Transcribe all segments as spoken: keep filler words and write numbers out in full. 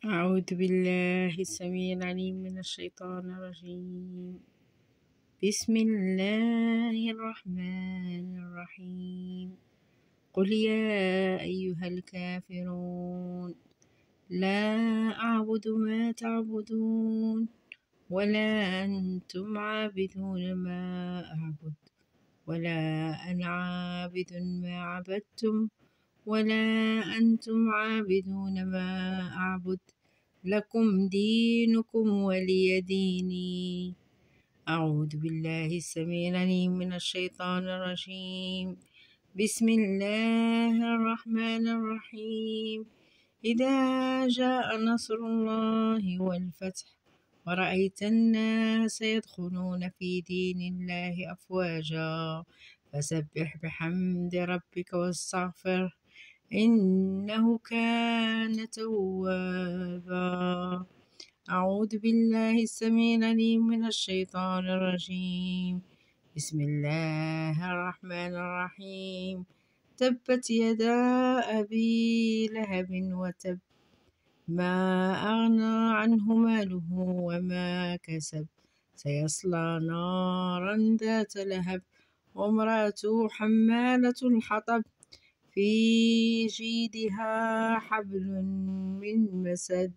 أعوذ بالله السميع العليم من الشيطان الرجيم. بسم الله الرحمن الرحيم. قل يا أيها الكافرون لا أعبد ما تعبدون ولا أنتم عابدون ما أعبد ولا أنا عابد ما عبدتم ولا أنتم عابدون ما أعبد لكم دينكم ولي ديني. أعوذ بالله السميع العليم من الشيطان الرجيم. بسم الله الرحمن الرحيم. إذا جاء نصر الله والفتح ورأيت الناس يدخلون في دين الله أفواجا فسبح بحمد ربك واستغفره إنه كان توابا. أعوذ بالله السميع العليم من الشيطان الرجيم. بسم الله الرحمن الرحيم. تبت يدا أبي لهب وتب ما أغنى عنه ماله وما كسب سيصلى نارا ذات لهب وامرأته حمالة الحطب في جيدها حبل من مسد.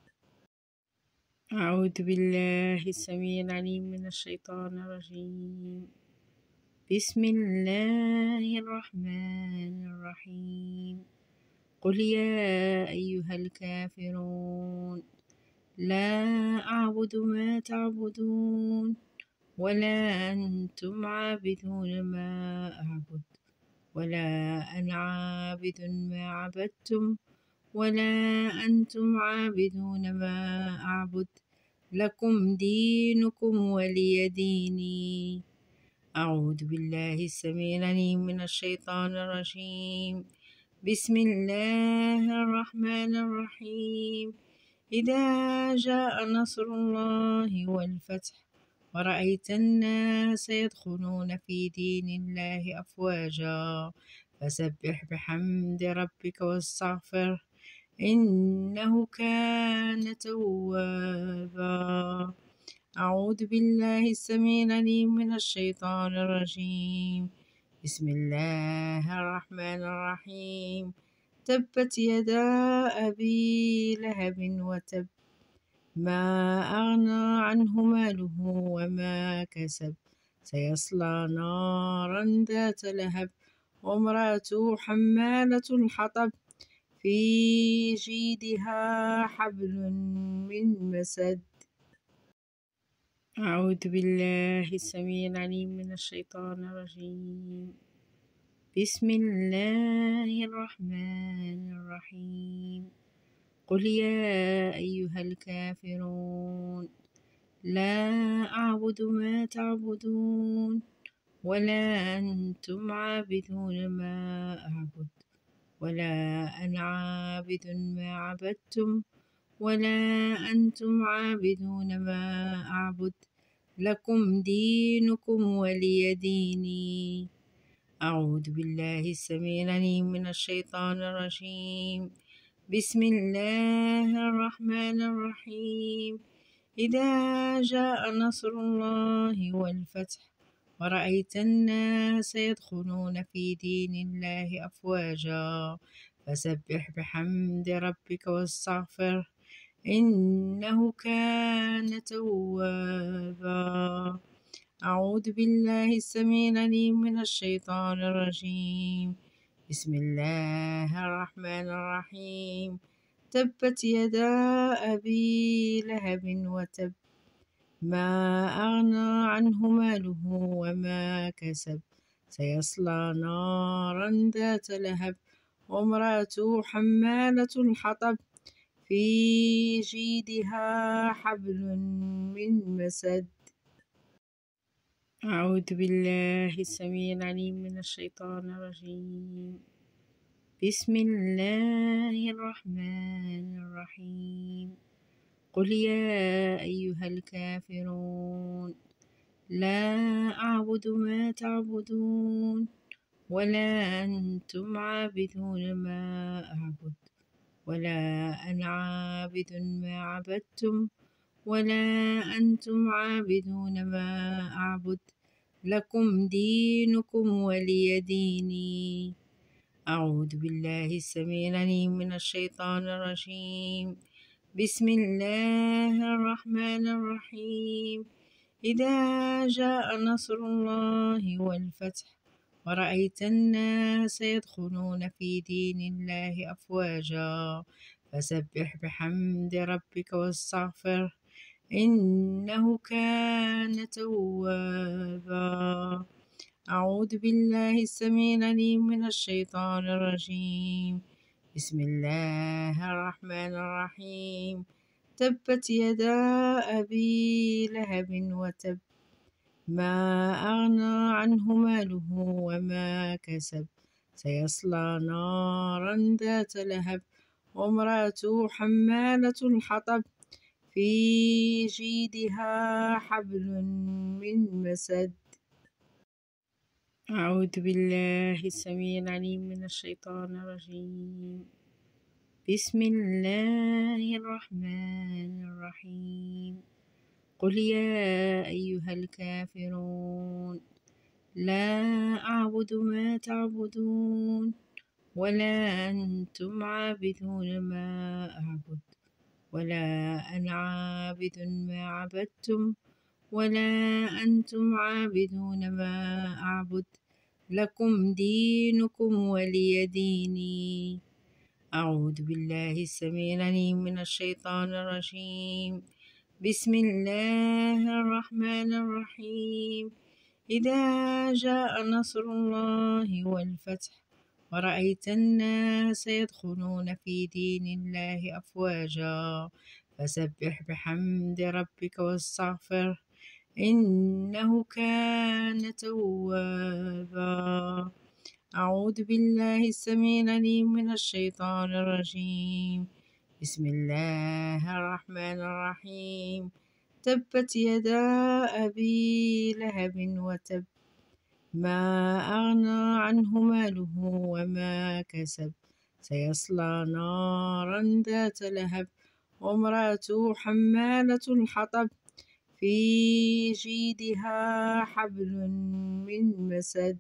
أعوذ بالله السميع العليم من الشيطان الرجيم. بسم الله الرحمن الرحيم. قل يا أيها الكافرون لا أعبد ما تعبدون ولا أنتم عابدون ما أعبد ولا أنا عابد ما عبدتم ولا أنتم عابدون ما أعبد لكم دينكم ولي ديني. أعوذ بالله السميع العليم من الشيطان الرجيم. بسم الله الرحمن الرحيم. إذا جاء نصر الله والفتح ورأيت الناس يدخلون في دين الله أفواجا فسبح بحمد ربك واستغفره إنه كان توابا. أعوذ بالله السميع العليم من الشيطان الرجيم. بسم الله الرحمن الرحيم. تبت يدا أبي لهب وتب ما أغنى عنه ماله وما كسب سيصلى نارا ذات لهب وامرأته حمالة الحطب في جيدها حبل من مسد. أعوذ بالله السميع العليم من الشيطان الرجيم. بسم الله الرحمن الرحيم. قل يا أيها الكافرون لا أعبد ما تعبدون ولا أنتم عابدون ما أعبد ولا أنا عابد ما عبدتم ولا أنتم عابدون ما أعبد لكم دينكم ولي ديني. أعوذ بالله السميع العليم من الشيطان الرجيم. بسم الله الرحمن الرحيم. إذا جاء نصر الله والفتح ورأيت الناس يدخلون في دين الله أفواجا فسبح بحمد ربك واستغفره إنه كان توابا. أعوذ بالله السميع العليم من الشيطان الرجيم. بسم الله الرحمن الرحيم. تبت يدا أبي لهب وتب ما أغنى عنه ماله وما كسب سيصلى نارا ذات لهب وامرأته حمالة الحطب في جيدها حبل من مسد. أعوذ بالله السميع العليم من الشيطان الرجيم. بسم الله الرحمن الرحيم. قل يا أيها الكافرون لا أعبد ما تعبدون ولا أنتم عابدون ما أعبد ولا أنا عابد ما عبدتم ولا أنتم عابدون ما أعبد لكم دينكم ولي ديني. أعوذ بالله السميع العليم من الشيطان الرجيم. بسم الله الرحمن الرحيم. إذا جاء نصر الله والفتح ورأيت الناس يدخلون في دين الله أفواجا فسبح بحمد ربك واستغفره إنه كان توابا. أعوذ بالله السميع العليم من الشيطان الرجيم. بسم الله الرحمن الرحيم. تبت يدا أبي لهب وتب ما أغنى عنه ماله وما كسب سيصلى نارا ذات لهب وامرأته حمالة الحطب في جيدها حبل من مسد. أعوذ بالله السميع العليم من الشيطان الرجيم. بسم الله الرحمن الرحيم. قل يا أيها الكافرون لا أعبد ما تعبدون ولا أنتم عابدون ما أعبد ولا أنا عابد ما عبدتم ولا أنتم عابدون ما أعبد لكم دينكم ولي ديني. أعوذ بالله السميع العليم من الشيطان الرجيم. بسم الله الرحمن الرحيم. إذا جاء نصر الله والفتح ورأيت الناس يدخلون في دين الله أفواجا فسبح بحمد ربك واستغفره إنه كان توابا. أعوذ بالله السميع العليم من الشيطان الرجيم. بسم الله الرحمن الرحيم. تبت يدا أبي لهب وتب ما أغنى عنه ماله وما كسب سيصلى نارا ذات لهب وامرأته حمالة الحطب في جيدها حبل من مسد.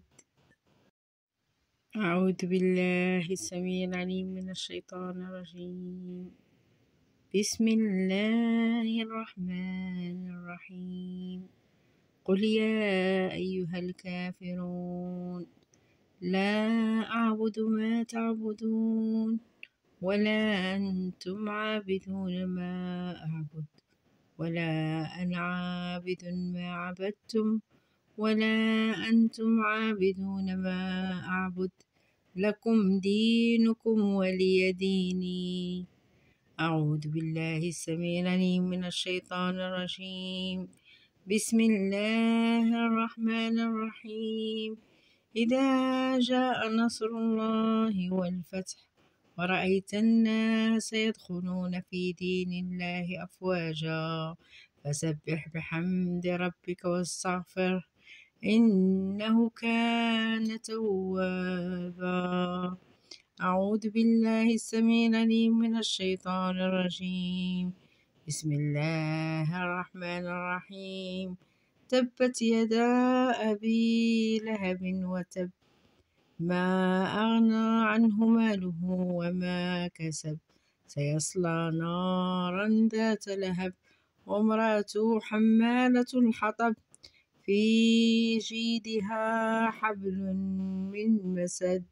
أعوذ بالله السميع العليم من الشيطان الرجيم. بسم الله الرحمن الرحيم. قل يا أيها الكافرون لا أعبد ما تعبدون ولا أنتم عابدون ما أعبد ولا أنا عابد ما عبدتم ولا أنتم عابدون ما أعبد لكم دينكم ولي ديني. أعوذ بالله السميع العليم من الشيطان الرجيم. بسم الله الرحمن الرحيم. إذا جاء نصر الله والفتح ورأيت الناس يدخلون في دين الله أفواجا فسبح بحمد ربك واستغفره إنه كان توابا. أعوذ بالله السميع العليم من الشيطان الرجيم. بسم الله الرحمن الرحيم. تبت يدا أبي لهب وتب ما أغنى عنه ماله وما كسب سيصلى نارا ذات لهب وامرأته حمالة الحطب في جيدها حبل من مسد.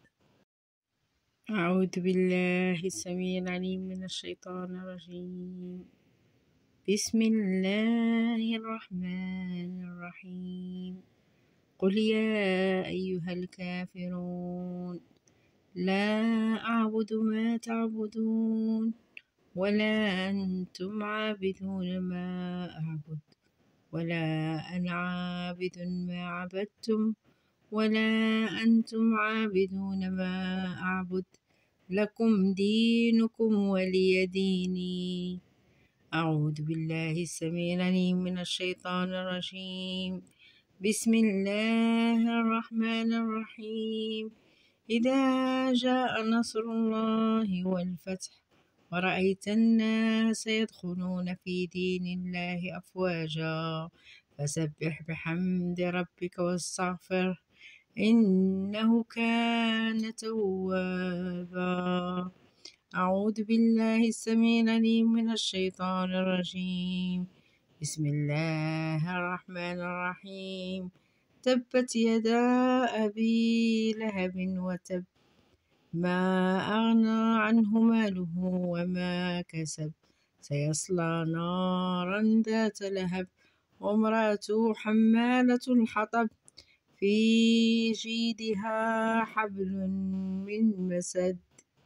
أعوذ بالله السميع العليم من الشيطان الرجيم. بسم الله الرحمن الرحيم. قل يا أيها الكافرون لا أعبد ما تعبدون ولا أنتم عابدون ما أعبد ولا أنا عابد ما عبدتم ولا أنتم عابدون ما أعبد لكم دينكم ولي ديني. أعوذ بالله السميع العليم من الشيطان الرجيم. بسم الله الرحمن الرحيم. إذا جاء نصر الله والفتح ورأيت الناس يدخلون في دين الله أفواجا فسبح بحمد ربك واستغفره إنه كان توابا. أعوذ بالله السميع العليم من الشيطان الرجيم. بسم الله الرحمن الرحيم. تبت يدا أبي لهب وتب ما أغنى عنه ماله وما كسب سيصلى نارا ذات لهب وامرأته حمالة الحطب في جيدها حبل من مسد.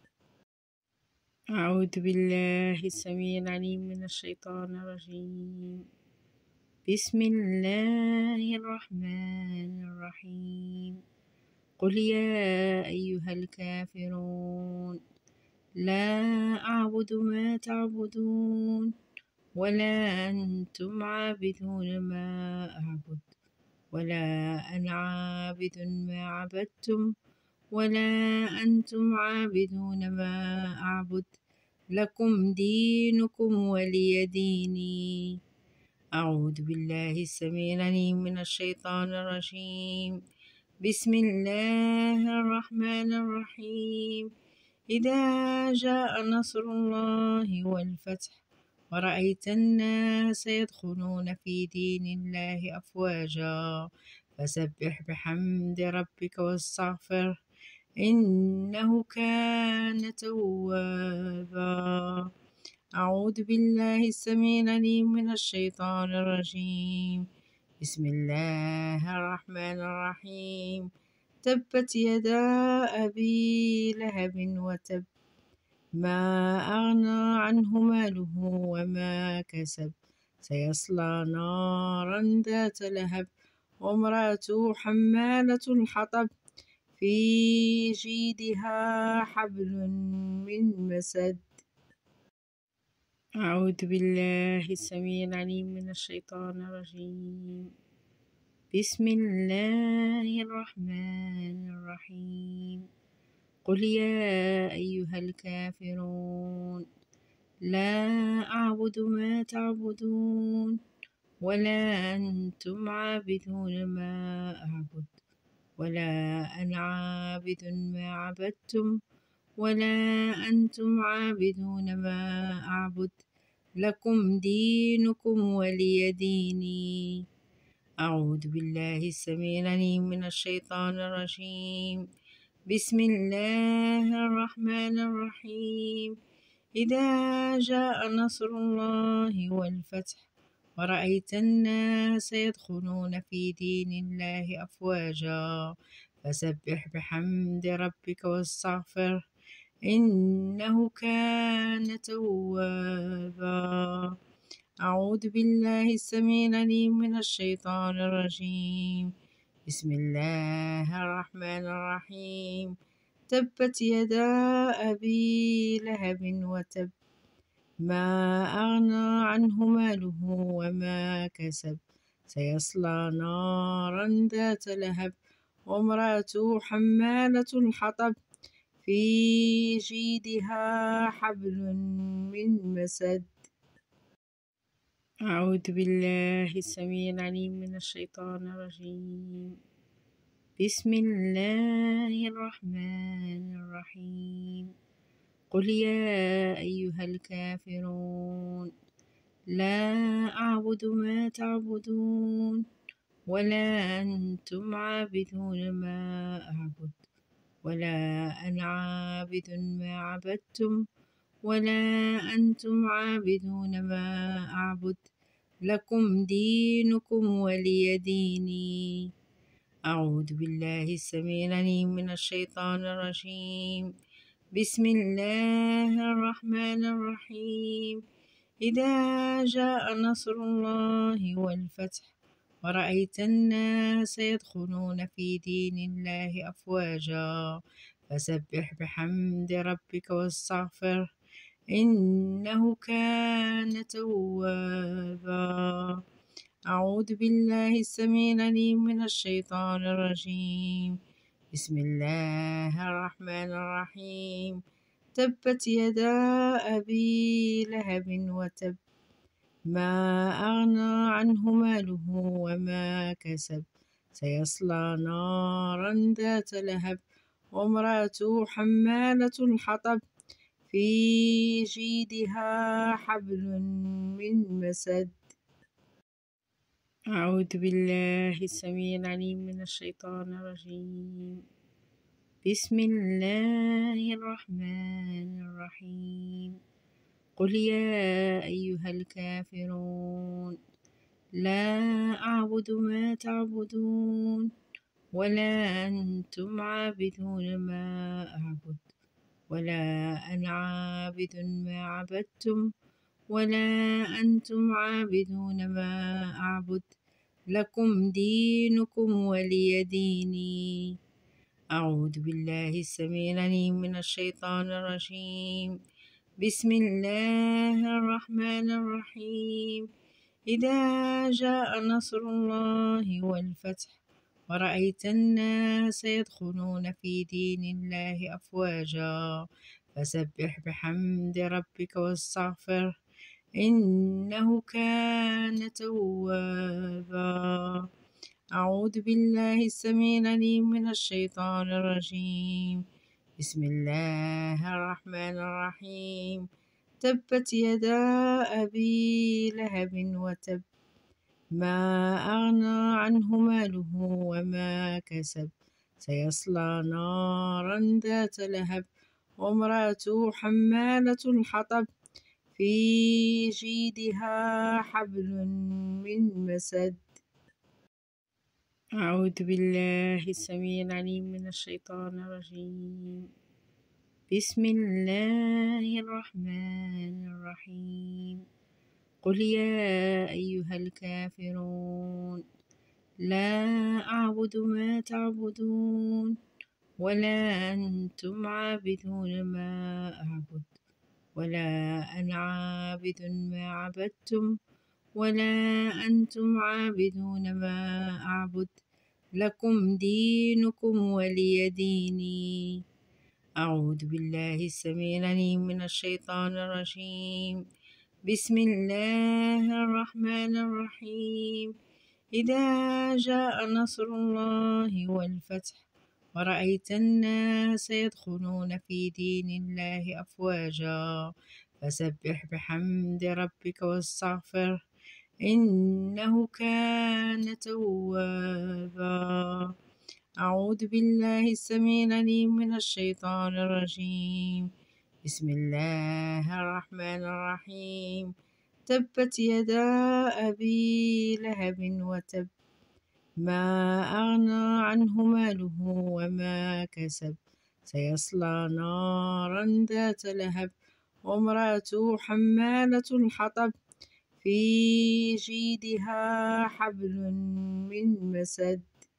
أعوذ بالله السميع العليم من الشيطان الرجيم. بسم الله الرحمن الرحيم. قل يا أيها الكافرون لا أعبد ما تعبدون ولا أنتم عابدون ما أعبد ولا أنا عابد ما عبدتم ولا أنتم عابدون ما أعبد لكم دينكم ولي ديني. أعوذ بالله السميع العليم من الشيطان الرجيم. بسم الله الرحمن الرحيم. إذا جاء نصر الله والفتح ورأيت الناس يدخلون في دين الله أفواجا فسبح بحمد ربك واستغفره إنه كان توابا. أعوذ بالله السميع العليم من الشيطان الرجيم. بسم الله الرحمن الرحيم. تبت يدا أبي لهب وتب ما أغنى عنه ماله وما كسب سيصلى نارا ذات لهب وامرأته حمالة الحطب في جيدها حبل من مسد. أعوذ بالله السميع العليم من الشيطان الرجيم. بسم الله الرحمن الرحيم. قل يا أيها الكافرون لا أعبد ما تعبدون ولا أنتم عابدون ما أعبد ولا أنا عابد ما عبدتم ولا أنتم عابدون ما أعبد لكم دينكم ولي ديني. أعوذ بالله السميع العليم من الشيطان الرجيم. بسم الله الرحمن الرحيم. إذا جاء نصر الله والفتح ورأيت الناس يدخلون في دين الله أفواجا فسبح بحمد ربك واستغفره إنه كان توابا. أعوذ بالله السميع العليم من الشيطان الرجيم. بسم الله الرحمن الرحيم. تبت يدا أبي لهب وتب ما أغنى عنه ماله وما كسب سيصلى نارا ذات لهب وامرأته حمالة الحطب في جيدها حبل من مسد. أعوذ بالله السميع العليم من الشيطان الرجيم. بسم الله الرحمن الرحيم. قل يا أيها الكافرون لا أعبد ما تعبدون ولا أنتم عابدون ما أعبد ولا أنا عابد ما عبدتم ولا أنتم عابدون ما أعبد لكم دينكم ولي ديني. أعوذ بالله السميع العليم من الشيطان الرجيم. بسم الله الرحمن الرحيم. إذا جاء نصر الله والفتح ورأيت الناس يدخلون في دين الله أفواجا فسبح بحمد ربك واستغفره إنه كان توابا. أعوذ بالله السميع العليم من الشيطان الرجيم. بسم الله الرحمن الرحيم تبت يدا أبي لهب وتب ما أغنى عنه ماله وما كسب سيصلى نارا ذات لهب وامرأته حمالة الحطب في جيدها حبل من مسد. أعوذ بالله السميع العليم من الشيطان الرجيم. بسم الله الرحمن الرحيم. قل يا أيها الكافرون لا أعبد ما تعبدون ولا أنتم عابدون ما أعبد ولا أنا عابد ما عبدتم ولا أنتم عابدون ما أعبد لكم دينكم ولي ديني. أعوذ بالله السميع العليم من الشيطان الرجيم. بسم الله الرحمن الرحيم. إذا جاء نصر الله والفتح ورأيت الناس يدخلون في دين الله أفواجا فسبح بحمد ربك واستغفره إنه كان توابا. أعوذ بالله السميع العليم من الشيطان الرجيم. بسم الله الرحمن الرحيم تبت يدا أبي لهب وتب ما أغنى عنه ماله وما كسب سيصلى نارا ذات لهب وامرأته حمالة الحطب في جيدها حبل من مسد. أعوذ بالله السميع العليم من الشيطان الرجيم. بسم الله الرحمن الرحيم. قل يا أيها الكافرون لا أعبد ما تعبدون ولا أنتم عابدون ما أعبد ولا أنا عابد ما عبدتم ولا أنتم عابدون ما أعبد لكم دينكم ولي ديني. أعوذ بالله السميع العليم من الشيطان الرجيم. بسم الله الرحمن الرحيم. إذا جاء نصر الله والفتح ورأيت الناس يدخلون في دين الله أفواجا فسبح بحمد ربك واستغفره إنه كان توابا. أعوذ بالله السميع العليم من الشيطان الرجيم. بسم الله الرحمن الرحيم تبت يدا أبي لهب وتب ما أغنى عنه ماله وما كسب سيصلى نارا ذات لهب وامرأته حمالة الحطب في جيدها حبل من مسد.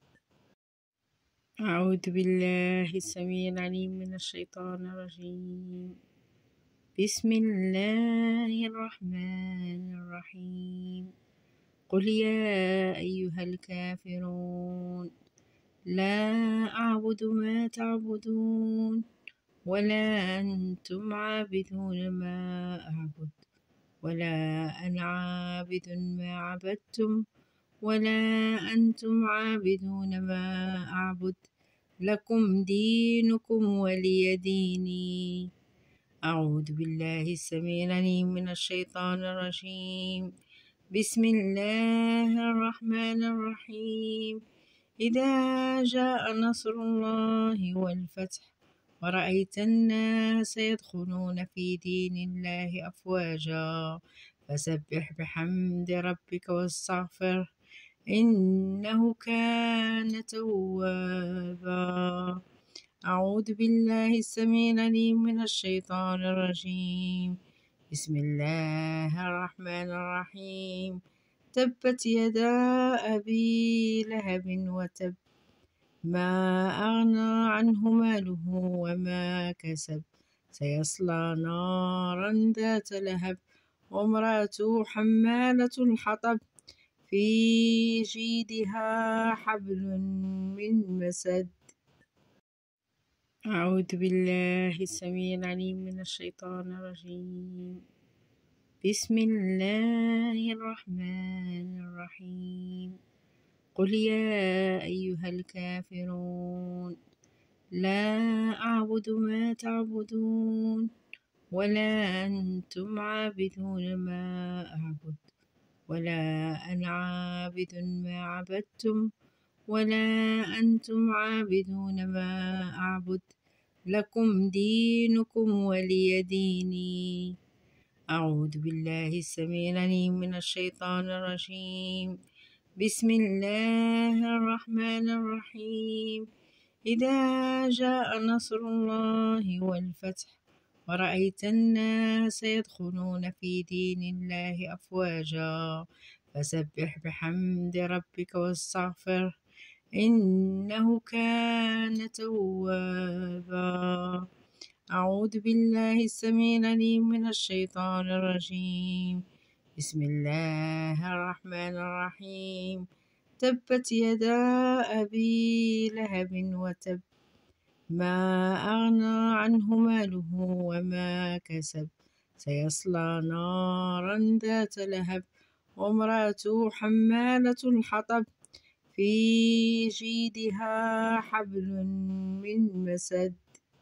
أعوذ بالله السميع العليم من الشيطان الرجيم. بسم الله الرحمن الرحيم. قل يا أيها الكافرون لا أعبد ما تعبدون ولا أنتم عابدون ما أعبد ولا أنا عابد ما عبدتم ولا أنتم عابدون ما أعبد لكم دينكم ولي ديني. أعوذ بالله السميع العليم من الشيطان الرجيم. بسم الله الرحمن الرحيم. إذا جاء نصر الله والفتح ورأيت الناس يدخلون في دين الله أفواجا فسبح بحمد ربك واستغفره إنه كان توابا. أعوذ بالله السميع العليم من الشيطان الرجيم. بسم الله الرحمن الرحيم تبت يدا أبي لهب وتب ما أغنى عنه ماله وما كسب سيصلى نارا ذات لهب وامرأته حمالة الحطب في جيدها حبل من مسد. أعوذ بالله السميع العليم من الشيطان الرجيم. بسم الله الرحمن الرحيم. قل يا أيها الكافرون لا أعبد ما تعبدون ولا أنتم عابدون ما أعبد ولا أنا عابد ما عبدتم ولا أنتم عابدون ما أعبد لكم دينكم ولي ديني. أعوذ بالله السميع العليم من الشيطان الرجيم. بسم الله الرحمن الرحيم. إذا جاء نصر الله والفتح ورأيت الناس يدخلون في دين الله أفواجا فسبح بحمد ربك واستغفره إنه كان توابا. أعوذ بالله السميع العليم من الشيطان الرجيم. بسم الله الرحمن الرحيم. تبت يدا أبي لهب وتب ما أغنى عنه ماله وما كسب سيصلى نارا ذات لهب وامرأته حمالة الحطب في جيدها حبل من مسد.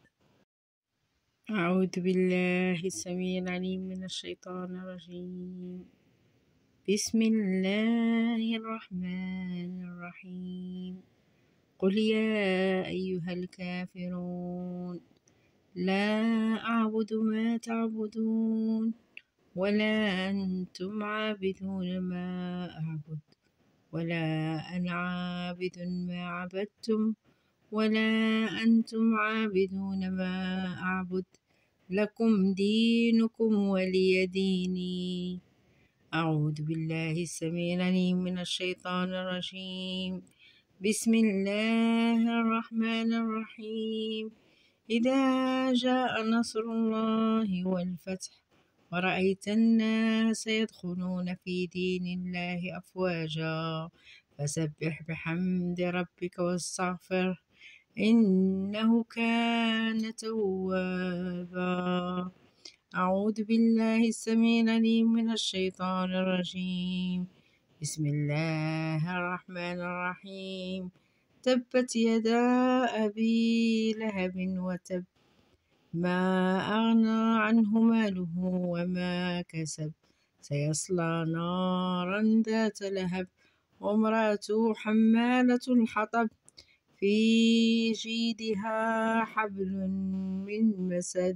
أعوذ بالله السميع العليم من الشيطان الرجيم. بسم الله الرحمن الرحيم. قل يا أيها الكافرون لا أعبد ما تعبدون ولا أنتم عابدون ما أعبد ولا أنا عابد ما عبدتم ولا أنتم عابدون ما أعبد لكم دينكم ولي ديني. أعوذ بالله السميع العليم من الشيطان الرجيم. بسم الله الرحمن الرحيم. إذا جاء نصر الله والفتح ورأيت الناس يدخلون في دين الله أفواجا فسبح بحمد ربك واستغفره إنه كان توابا. أعوذ بالله السميع العليم من الشيطان الرجيم. بسم الله الرحمن الرحيم. تبت يدا أبي لهب وتب ما أغنى عنه ماله وما كسب سيصلى نارا ذات لهب وامرأته حمالة الحطب في جيدها حبل من مسد.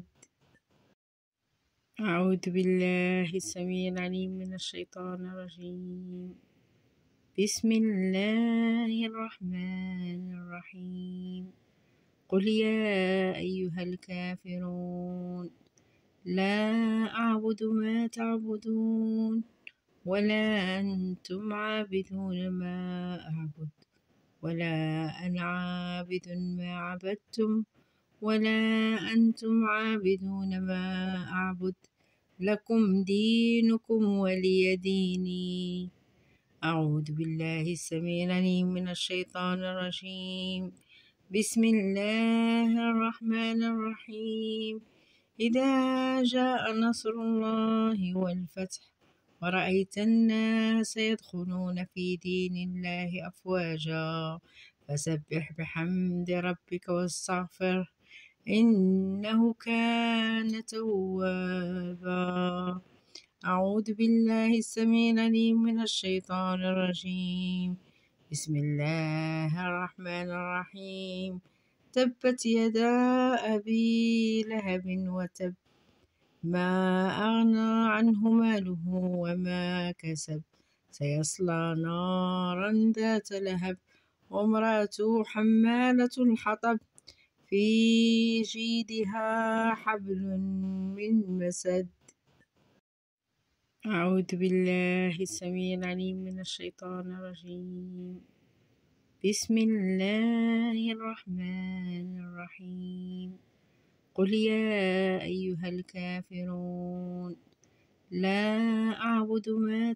أعوذ بالله السميع العليم من الشيطان الرجيم. بسم الله الرحمن الرحيم. قل يا أيها الكافرون لا أعبد ما تعبدون ولا أنتم عابدون ما أعبد ولا أنا عابد ما عبدتم ولا أنتم عابدون ما أعبد لكم دينكم ولي ديني. أعوذ بالله السميع العليم من الشيطان الرجيم. بسم الله الرحمن الرحيم. إذا جاء نصر الله والفتح ورأيت الناس يدخلون في دين الله أفواجا فسبح بحمد ربك واستغفره إنه كان توابا. أعوذ بالله السميع العليم من الشيطان الرجيم. بسم الله الرحمن الرحيم. تبت يدا أبي لهب وتب ما أغنى عنه ماله وما كسب سيصلى نارا ذات لهب وامرأته حمالة الحطب في جيدها حبل من مسد. أعوذ بالله السميع العليم من الشيطان الرجيم. بسم الله الرحمن الرحيم. قل يا أيها الكافرون لا أعبد ما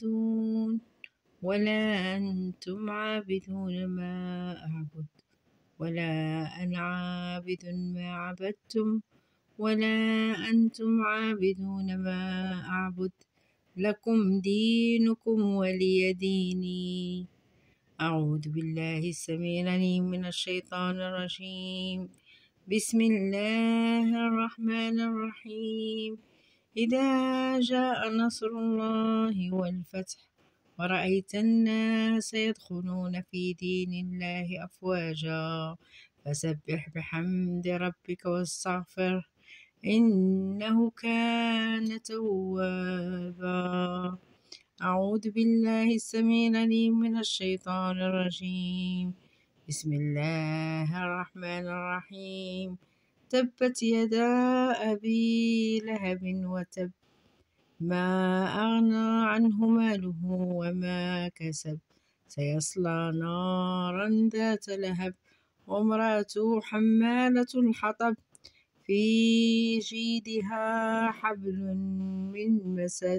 تعبدون ولا أنتم عابدون ما أعبد ولا أنا عابد ما عبدتم ولا أنتم عابدون ما أعبد لكم دينكم ولي ديني. أعوذ بالله السميع العليم من الشيطان الرجيم. بسم الله الرحمن الرحيم. إذا جاء نصر الله والفتح ورأيت الناس يدخلون في دين الله أفواجا فسبح بحمد ربك واستغفر إنه كان توابا. أعوذ بالله السميع العليم من الشيطان الرجيم. بسم الله الرحمن الرحيم. تبت يدا أبي لهب وتب ما أغنى عنه ماله وما كسب سيصلى نارا ذات لهب وامرأته حمالة الحطب في جيدها حبل من مسد.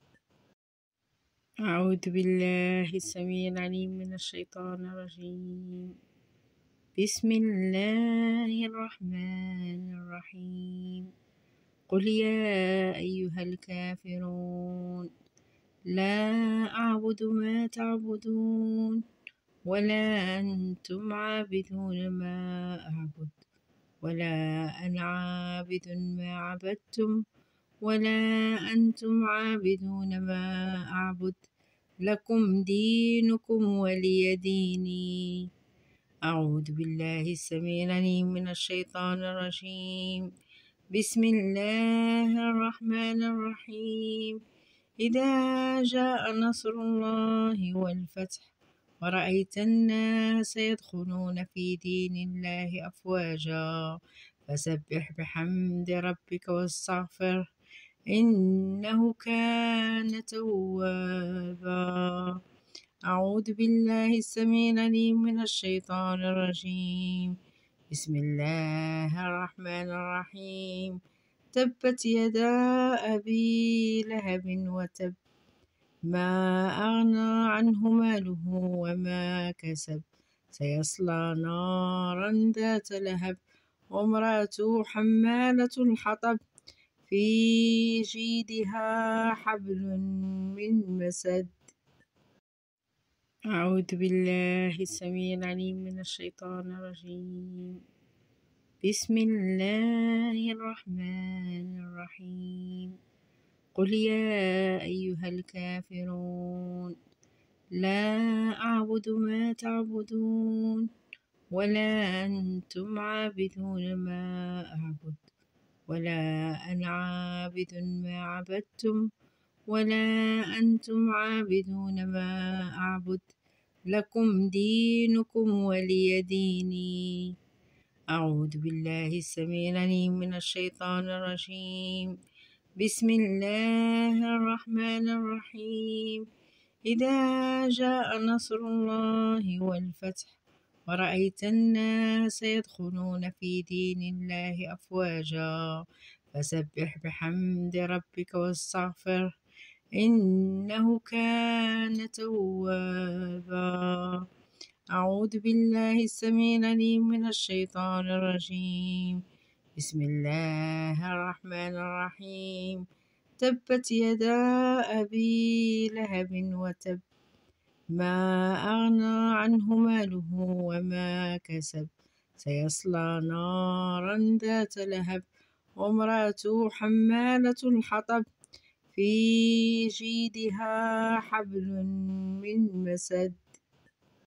أعوذ بالله السميع العليم من الشيطان الرجيم. بسم الله الرحمن الرحيم. قل يا أيها الكافرون لا أعبد ما تعبدون ولا أنتم عابدون ما أعبد ولا أنا عابد ما عبدتم ولا أنتم عابدون ما أعبد لكم دينكم ولي ديني. أعوذ بالله السميع العليم من الشيطان الرجيم. بسم الله الرحمن الرحيم. إذا جاء نصر الله والفتح ورأيت الناس يدخلون في دين الله أفواجا فسبح بحمد ربك واستغفر إنه كان توابا. أعوذ بالله السميع العليم من الشيطان الرجيم. بسم الله الرحمن الرحيم. تبت يدا أبي لهب وتب ما أغنى عنه ماله وما كسب سيصلى نارا ذات لهب وامرأته حمالة الحطب في جيدها حبل من مسد. أعوذ بالله السميع العليم من الشيطان الرجيم. بسم الله الرحمن الرحيم. قل يا أيها الكافرون لا أعبد ما تعبدون ولا أنتم عابدون ما أعبد ولا أنا عابد ما عبدتم ولا أنتم عابدون ما أعبد لكم دينكم ولي ديني. أعوذ بالله السميع العليم من الشيطان الرجيم. بسم الله الرحمن الرحيم. إذا جاء نصر الله والفتح ورأيت الناس يدخلون في دين الله أفواجا فسبح بحمد ربك واستغفر إنه كان توابا. أعوذ بالله السميع العليم من الشيطان الرجيم. بسم الله الرحمن الرحيم. تبت يدا أبي لهب وتب ما أغنى عنه ماله وما كسب سيصلى نارا ذات لهب وامرأته حمالة الحطب في جيدها حبل من مسد.